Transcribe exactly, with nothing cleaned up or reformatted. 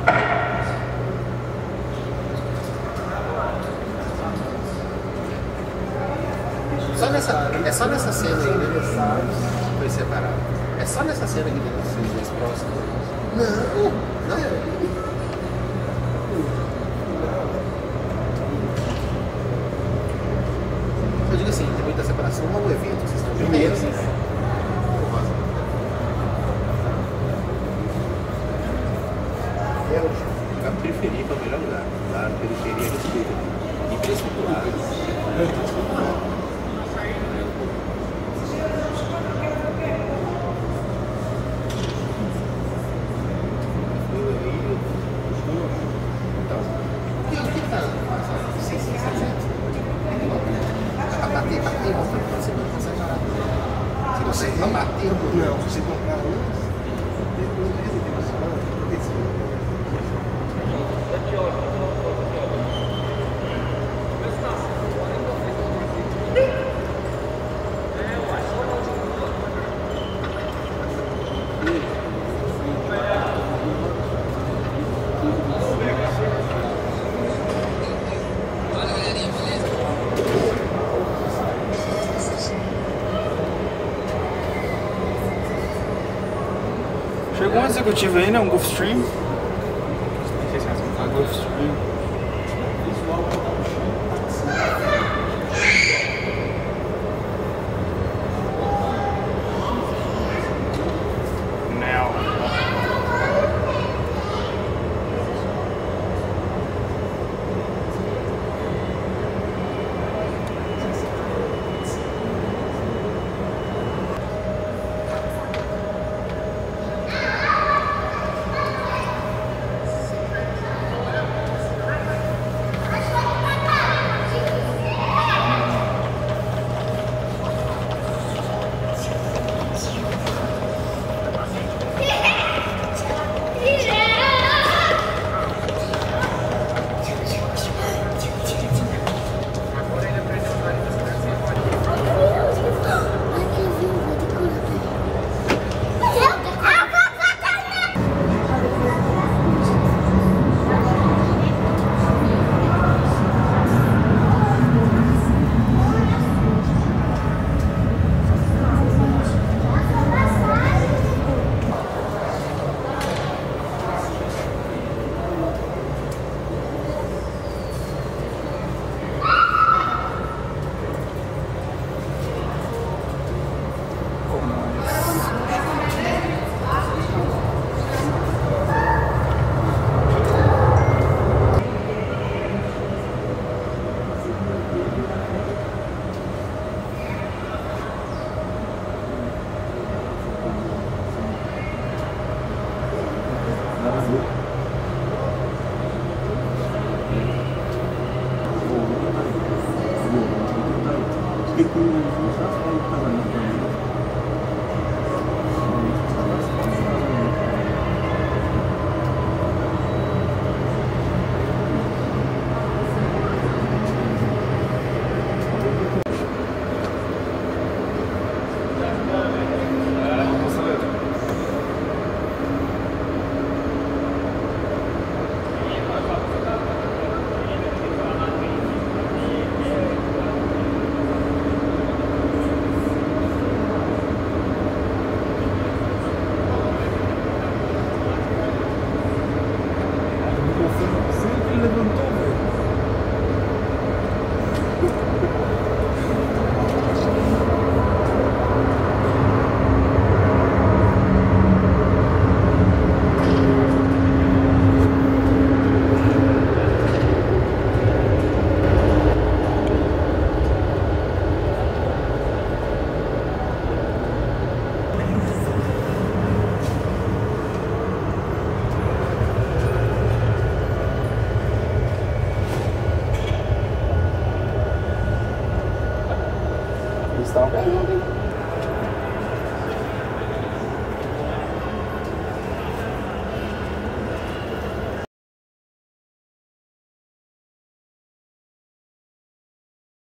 Só nessa, é só nessa cena aí, né? Foi separado. É só nessa cena que tem os dois próximos. Não, não. Eu digo assim, depois da separação, não o evento, vocês estão primeiro, assim. Eu preferi para o melhor lugar, da periferia do espelho. Infraestruturado. Se você não bater, não, se você comprar antes, depois do resultado. Chegou um executivo aí, né? Um Gulfstream. Não sei se é assim, Gulfstream. Eles estavam perguntando.